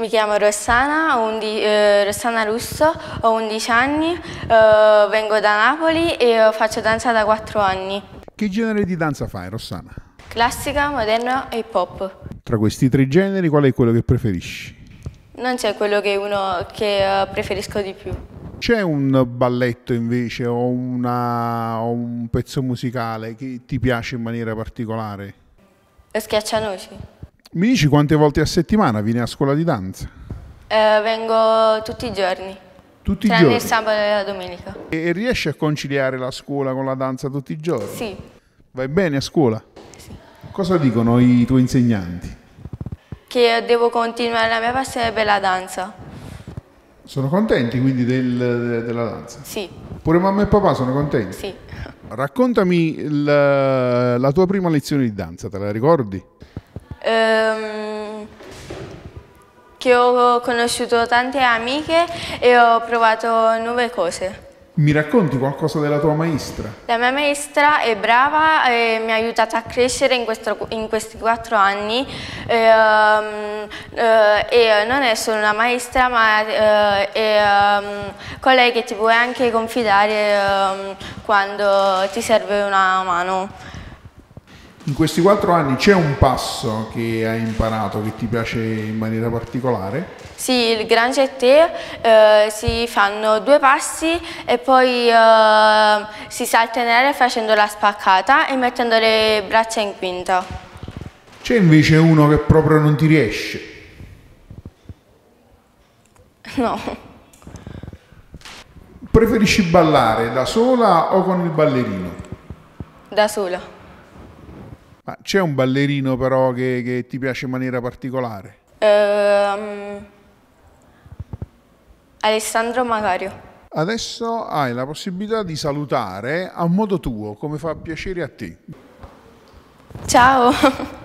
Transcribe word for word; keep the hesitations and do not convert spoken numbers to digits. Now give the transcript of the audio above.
Mi chiamo Rossana, ho undi- eh, Rossana Russo, ho undici anni, eh, vengo da Napoli e faccio danza da quattro anni. Che genere di danza fai, Rossana? Classica, moderna e hip hop. Tra questi tre generi, qual è quello che preferisci? Non c'è quello che uno che eh, preferisco di più. C'è un balletto invece o, una, o un pezzo musicale che ti piace in maniera particolare? Schiaccianoci. Mi dici quante volte a settimana vieni a scuola di danza? Eh, vengo tutti i giorni, Tutti i tranne giorni? il sabato e la domenica. E riesci a conciliare la scuola con la danza tutti i giorni? Sì, Vai bene a scuola? sì. Cosa dicono i tuoi insegnanti? Che devo continuare la mia passione per la danza. Sono contenti quindi del- della danza? Sì, Pure mamma e papà sono contenti? sì. Raccontami il- la tua prima lezione di danza, te la ricordi? Ehm, che ho conosciuto tante amiche e ho provato nuove cose. Mi racconti qualcosa della tua maestra? La mia maestra è brava e mi ha aiutato a crescere in, questo- in questi quattro anni Ehm, eh, e non è solo una maestra, ma eh, è ehm, con lei che ti puoi anche confidare ehm, quando ti serve una mano. In questi quattro anni c'è un passo che hai imparato che ti piace in maniera particolare? Sì, il Grand Jeté eh, si fanno due passi e poi eh, si salta in aria facendo la spaccata e mettendo le braccia in quinta. C'è invece uno che proprio non ti riesce? No, Preferisci ballare da sola o con il ballerino? da sola. Ma c'è un ballerino però che, che ti piace in maniera particolare? Ehm, Alessandro Magario. Adesso hai la possibilità di salutare a modo tuo, come fa piacere a te. Ciao!